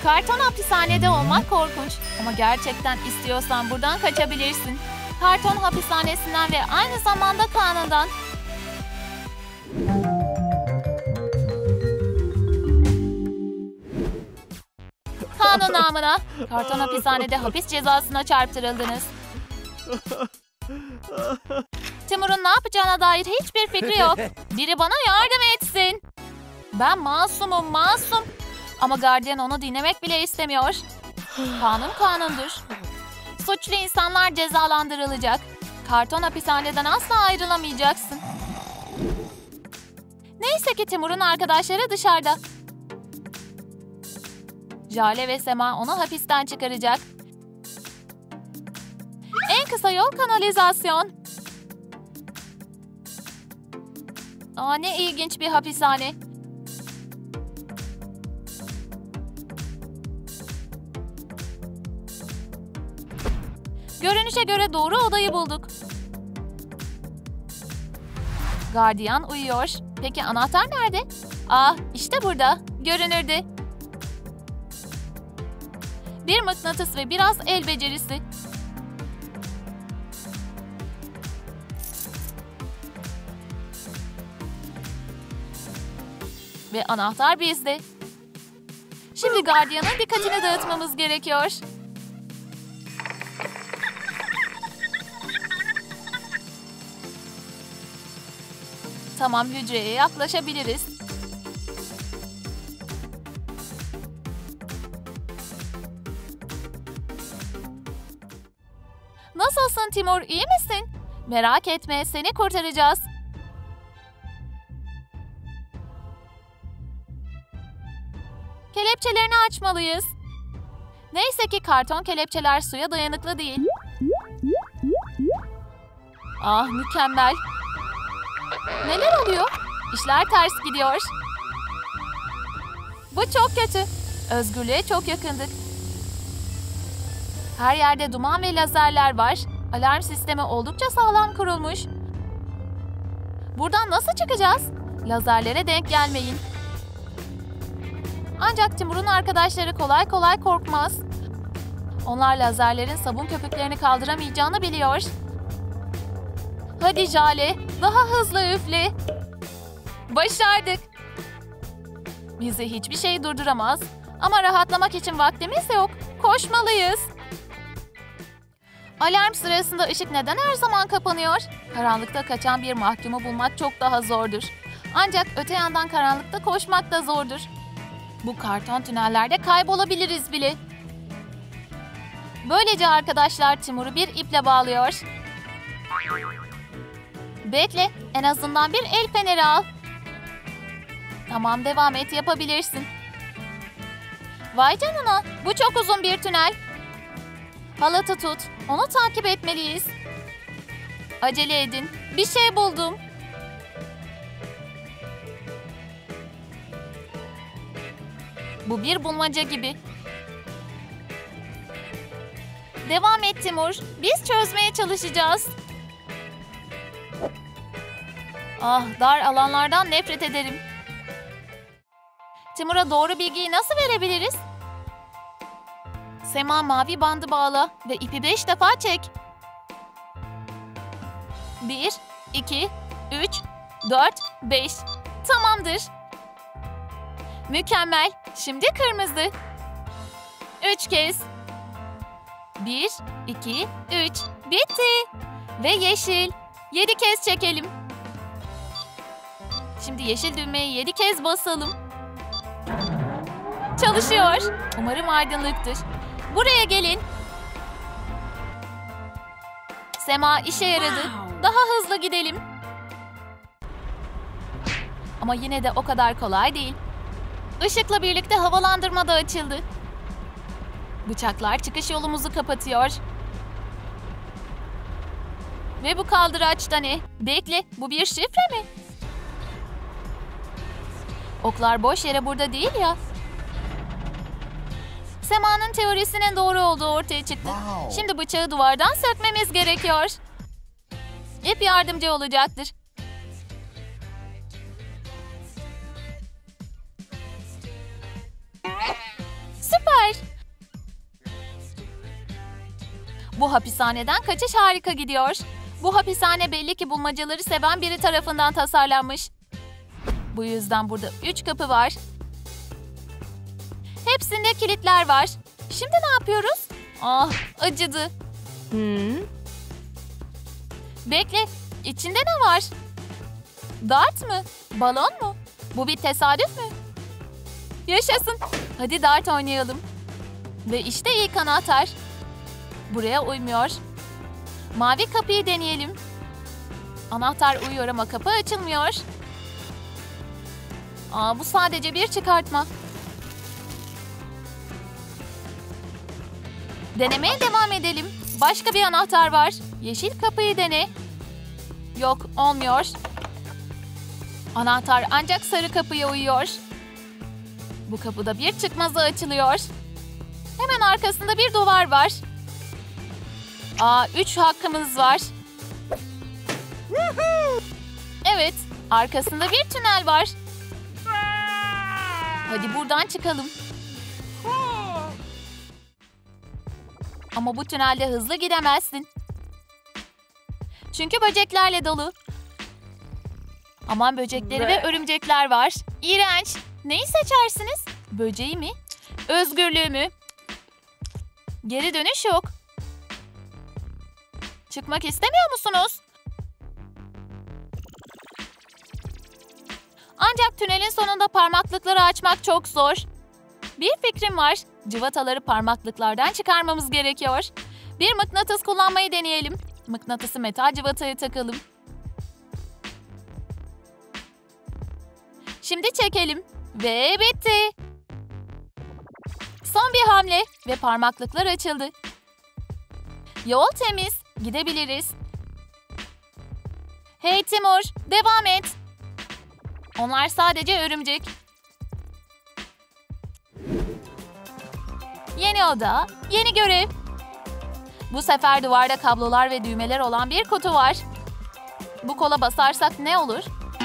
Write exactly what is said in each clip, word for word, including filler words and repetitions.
Karton hapishanede olmak korkunç. Ama gerçekten istiyorsan buradan kaçabilirsin. Karton hapishanesinden ve aynı zamanda kanundan. Kanun namına. Karton hapishanede hapis cezasına çarptırıldınız. Timur'un ne yapacağına dair hiçbir fikri yok. Biri bana yardım etsin. Ben masumum, masum. Ama gardiyan onu dinlemek bile istemiyor. Kanun kanundur. Suçlu insanlar cezalandırılacak. Karton hapishaneden asla ayrılamayacaksın. Neyse ki Timur'un arkadaşları dışarıda. Jale ve Sema onu hapisten çıkaracak. En kısa yol kanalizasyon. Aa, ne ilginç bir hapishane. Görünüşe göre doğru odayı bulduk. Gardiyan uyuyor. Peki anahtar nerede? Ah, işte burada. Görünürde. Bir mıknatıs ve biraz el becerisi. Ve anahtar bizde. Şimdi gardiyanın dikkatini dağıtmamız gerekiyor. Tamam, hücreye yaklaşabiliriz. Nasılsın Timur, iyi misin? Merak etme, seni kurtaracağız. Kelepçelerini açmalıyız. Neyse ki karton kelepçeler suya dayanıklı değil. Ah, mükemmel. Neler oluyor? İşler ters gidiyor. Bu çok kötü. Özgürlüğe çok yakındık. Her yerde duman ve lazerler var. Alarm sistemi oldukça sağlam kurulmuş. Buradan nasıl çıkacağız? Lazerlere denk gelmeyin. Ancak Timur'un arkadaşları kolay kolay korkmaz. Onlar lazerlerin sabun köpüklerini kaldıramayacağını biliyor. Hadi Jale, daha hızlı üfle. Başardık. Bizi hiçbir şey durduramaz. Ama rahatlamak için vaktimiz yok. Koşmalıyız. Alarm sırasında ışık neden her zaman kapanıyor? Karanlıkta kaçan bir mahkumu bulmak çok daha zordur. Ancak öte yandan karanlıkta koşmak da zordur. Bu karton tünellerde kaybolabiliriz bile. Böylece arkadaşlar Timur'u bir iple bağlıyor. Bekle, en azından bir el feneri al. Tamam, devam et, yapabilirsin. Vay canına, bu çok uzun bir tünel. Halatı tut, onu takip etmeliyiz. Acele edin, bir şey buldum. Bu bir bulmaca gibi. Devam et Timur, biz çözmeye çalışacağız. Ah, dar alanlardan nefret ederim. Timur'a doğru bilgiyi nasıl verebiliriz? Sema, mavi bandı bağla ve ipi beş defa çek. Bir, iki, üç, dört, beş. Tamamdır. Mükemmel. Şimdi kırmızı. Üç kez. Bir, iki, üç. Bitti. Ve yeşil. Yedi kez çekelim. Şimdi yeşil düğmeye yedi kez basalım. Çalışıyor. Umarım aydınlıktır. Buraya gelin. Sema, işe yaradı. Daha hızlı gidelim. Ama yine de o kadar kolay değil. Işıkla birlikte havalandırma da açıldı. Bıçaklar çıkış yolumuzu kapatıyor. Ve bu kaldıraçta ne? Bekle, bu bir şifre mi? Oklar boş yere burada değil ya. Sema'nın teorisinin doğru olduğu ortaya çıktı. Şimdi bıçağı duvardan sökmemiz gerekiyor. İp yardımcı olacaktır. Süper. Bu hapishaneden kaçış harika gidiyor. Bu hapishane belli ki bulmacaları seven biri tarafından tasarlanmış. Bu yüzden burada üç kapı var. Hepsinde kilitler var. Şimdi ne yapıyoruz? Ah, acıdı. Hmm. Bekle, içinde ne var? Dart mı? Balon mu? Bu bir tesadüf mü? Yaşasın. Hadi dart oynayalım. Ve işte ilk anahtar. Buraya uymuyor. Mavi kapıyı deneyelim. Anahtar uyuyor ama kapı açılmıyor. Aa, bu sadece bir çıkartma. Denemeye devam edelim. Başka bir anahtar var. Yeşil kapıyı dene. Yok, olmuyor. Anahtar ancak sarı kapıya uyuyor. Bu kapıda bir çıkmazı açılıyor. Hemen arkasında bir duvar var. Aa, üç hakkımız var. Evet, arkasında bir tünel var. Hadi buradan çıkalım. Ama bu tünelde hızlı gidemezsin. Çünkü böceklerle dolu. Aman böcekleri ve örümcekler var. İğrenç. Neyi seçersiniz? Böceği mi? Özgürlüğü mü? Geri dönüş yok. Çıkmak istemiyor musunuz? Ancak tünelin sonunda parmaklıkları açmak çok zor. Bir fikrim var. Cıvataları parmaklıklardan çıkarmamız gerekiyor. Bir mıknatıs kullanmayı deneyelim. Mıknatısı metal cıvataya takalım. Şimdi çekelim. Ve bitti. Son bir hamle ve parmaklıklar açıldı. Yol temiz. Gidebiliriz. Hey Timur, devam et. Onlar sadece örümcek. Yeni oda, yeni görev. Bu sefer duvarda kablolar ve düğmeler olan bir kutu var. Bu kola basarsak ne olur?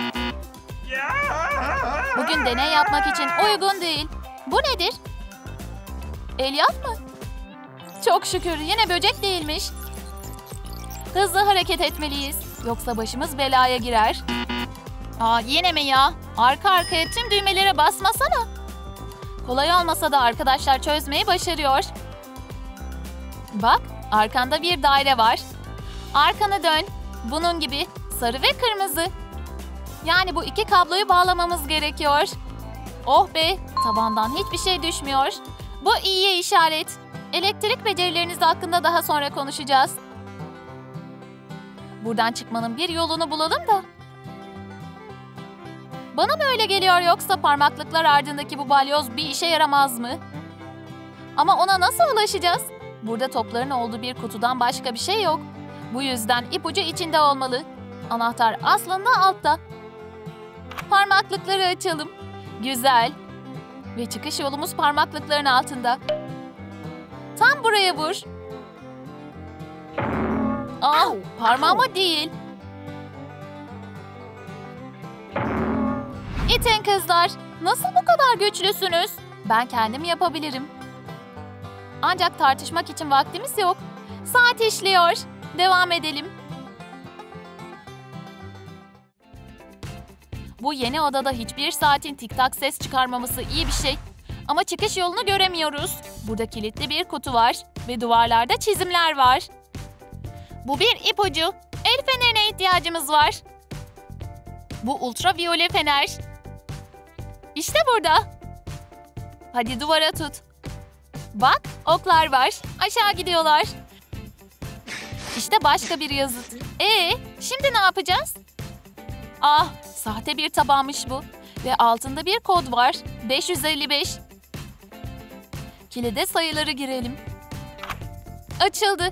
Bugün deney yapmak için uygun değil. Bu nedir? Elyaf mı? Çok şükür yine böcek değilmiş. Hızlı hareket etmeliyiz. Yoksa başımız belaya girer. Aa, yine mi ya? Arka arkaya tüm düğmelere basmasana. Kolay olmasa da arkadaşlar çözmeyi başarıyor. Bak, arkanda bir daire var. Arkanı dön. Bunun gibi sarı ve kırmızı. Yani bu iki kabloyu bağlamamız gerekiyor. Oh be, tabandan hiçbir şey düşmüyor. Bu iyiye işaret. Elektrik becerileriniz hakkında daha sonra konuşacağız. Buradan çıkmanın bir yolunu bulalım da. Bana mı öyle geliyor yoksa parmaklıklar ardındaki bu balyoz bir işe yaramaz mı? Ama ona nasıl ulaşacağız? Burada topların olduğu bir kutudan başka bir şey yok. Bu yüzden ipucu içinde olmalı. Anahtar aslında altta. Parmaklıkları açalım. Güzel. Ve çıkış yolumuz parmaklıkların altında. Tam buraya vur. Ah, parmağıma değil. İtin kızlar. Nasıl bu kadar güçlüsünüz? Ben kendim yapabilirim. Ancak tartışmak için vaktimiz yok. Saat işliyor. Devam edelim. Bu yeni odada hiçbir saatin tik tak ses çıkarmaması iyi bir şey. Ama çıkış yolunu göremiyoruz. Burada kilitli bir kutu var ve duvarlarda çizimler var. Bu bir ipucu. El fenerine ihtiyacımız var. Bu ultraviyole fener. İşte burada. Hadi duvara tut. Bak, oklar var. Aşağı gidiyorlar. İşte başka bir yazıt. Ee, şimdi ne yapacağız? Ah, sahte bir tabağmış bu. Ve altında bir kod var. beş yüz elli beş. Kilide sayıları girelim. Açıldı.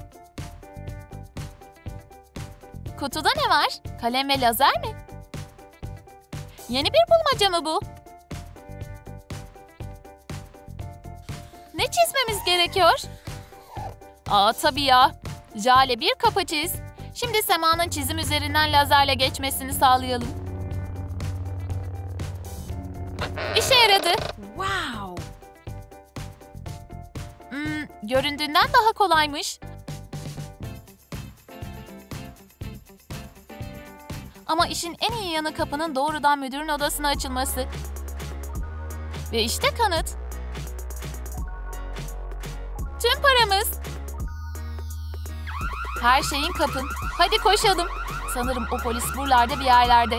Kutuda ne var? Kalem ve lazer mi? Yeni bir bulmaca mı bu? Ne çizmemiz gerekiyor? Aa tabii ya. Jale bir kapı çiz. Şimdi Sema'nın çizim üzerinden lazerle geçmesini sağlayalım. İşe yaradı. Wow. Hmm, göründüğünden daha kolaymış. Ama işin en iyi yanı kapının doğrudan müdürün odasına açılması. Ve işte kanıt. Tüm paramız. Her şeyin kapın. Hadi koşalım. Sanırım o polis buralarda bir yerlerde.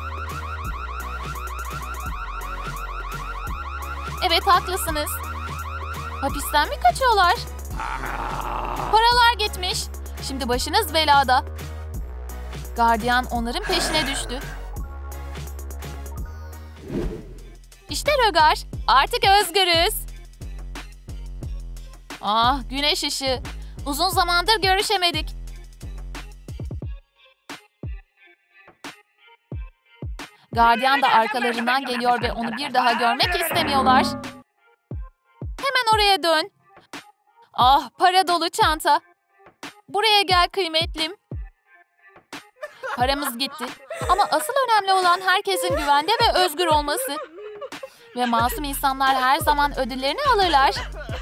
Evet, haklısınız. Hapisten mi kaçıyorlar? Paralar gitmiş. Şimdi başınız belada. Gardiyan onların peşine düştü. İşte Rögar. Artık özgürüz. Ah, güneş ışığı. Uzun zamandır görüşemedik. Gardiyan da arkalarından geliyor ve onu bir daha görmek istemiyorlar. Hemen oraya dön. Ah, para dolu çanta. Buraya gel kıymetlim. Paramız gitti. Ama asıl önemli olan herkesin güvende ve özgür olması. Ve masum insanlar her zaman ödüllerini alırlar.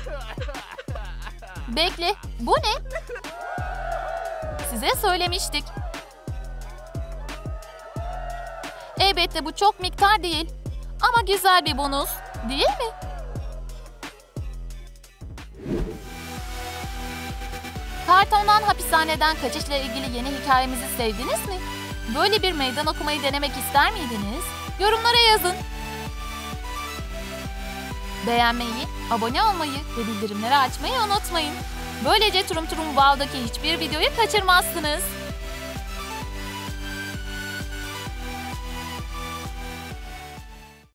Bekle, bu ne? Size söylemiştik. Elbette bu çok miktar değil. Ama güzel bir bonus, değil mi? Kartondan hapishaneden kaçışla ilgili yeni hikayemizi sevdiniz mi? Böyle bir meydan okumayı denemek ister miydiniz? Yorumlara yazın. Beğenmeyi, abone olmayı ve bildirimleri açmayı unutmayın. Böylece Turum Turum Wow'daki hiçbir videoyu kaçırmazsınız.